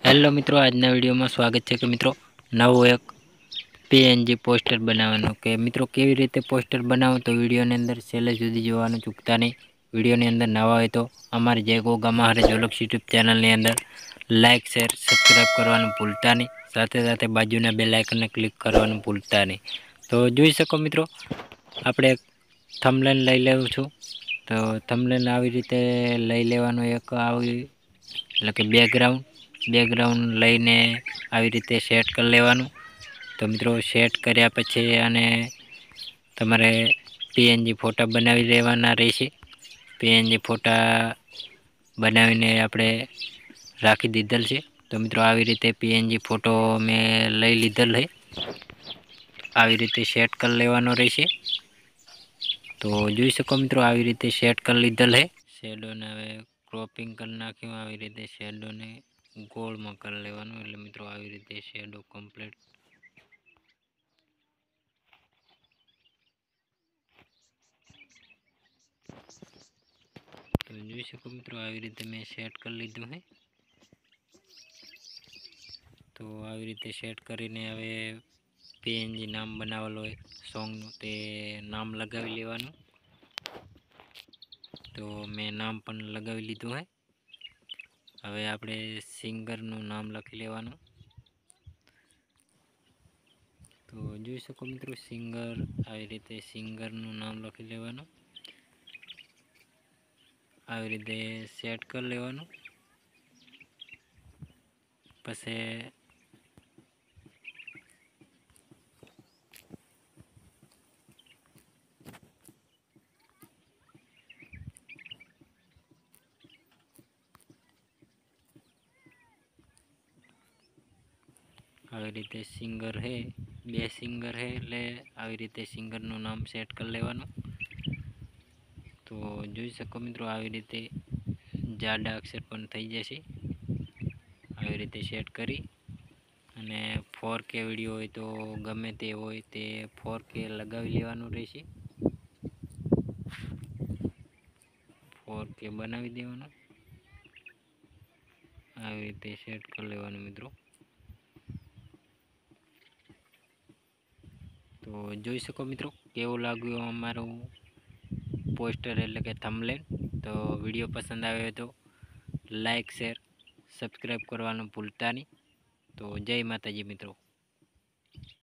Hello મિત્રો, આજના વિડીયોમાં સ્વાગત છે કે મિત્રો નવો એક પીએનજી પોસ્ટર બનાવવાનું કે મિત્રો કેવી રીતે પોસ્ટર બનાવો તો વિડીયોની અંદર છેલ્લે સુધી જોવાનું ચૂકતા નહીં. વિડીયોની અંદર નવા હોય તો અમારી જય ગોગામાં હરે જોલક્ષ યુટ્યુબ ચેનલની અંદર લાઇક શેર સબસ્ક્રાઈબ કરવાનું ભૂલતા નહીં. સાથે સાથે બાજુના બેલ આઇકનને ક્લિક કરવાનું ભૂલતા નહીં. તો જોઈ શકો મિત્રો, આપણે થંબનેલ લઈ લેવું છું. તો થંબનેલ આવી રીતે લઈ લેવાનું, એક આવી એટલે કે બેકગ્રાઉન્ડ લઈને આવી રીતે સેટ કરી લેવાનું. તો મિત્રો સેટ કર્યા પછી અને તમારે પીએનજી ફોટા બનાવી લેવાના રહેશે. પીએનજી ફોટા બનાવીને આપણે રાખી દીધેલ છે. તો મિત્રો આવી રીતે પીએનજી ફોટો મેં લઈ લીધેલ છે. આવી રીતે સેટ કરી લેવાનો રહેશે. તો જોઈ શકો મિત્રો, આવી રીતે સેટ કરી લીધેલ છે. શેડોને હવે ક્રોપિંગ કરી નાખ્યું. આવી રીતે શેડોને ગોળમાં કરી લેવાનું, એટલે મિત્રો આવી રીતે શેડો કમ્પ્લીટ તો જોઈ શકો મિત્રો, આવી રીતે મેં સેટ કરી લીધું છે. તો આવી રીતે સેટ કરીને હવે પીએનજી નામ બનાવેલું હોય સોંગનું, તે નામ લગાવી લેવાનું. તો મેં નામ પણ લગાવી લીધું છે. હવે આપણે સિંગરનું નામ લખી લેવાનું. તો જોઈ શકો મિત્રો, સિંગર આવી રીતે સિંગરનું નામ લખી લેવાનું. આવી રીતે સેટ કરી લેવાનું. પછી આવી રીતે સિંગર હે, બે સિંગર હે એટલે આવી રીતે સિંગરનું નામ સેટ કરી લેવાનું. તો જોઈ શકો મિત્રો, આવી રીતે જાડા અક્ષર પણ થઈ જશે. આવી રીતે સેટ કરી અને 4K વિડીયો હોય તો ગમે તે હોય તે 4K લગાવી લેવાનું રહેશે. 4K બનાવી દેવાનું. આવી રીતે સેટ કરી લેવાનું મિત્રો. તો જોઈ શકો મિત્રો, કેવું લાગ્યું અમારું પોસ્ટર એટલે કે થંબનેલ. તો વિડીયો પસંદ આવ્યો તો લાઈક શેર સબસ્ક્રાઈબ કરવાનું ભૂલતા નહીં. તો જય માતાજી મિત્રો.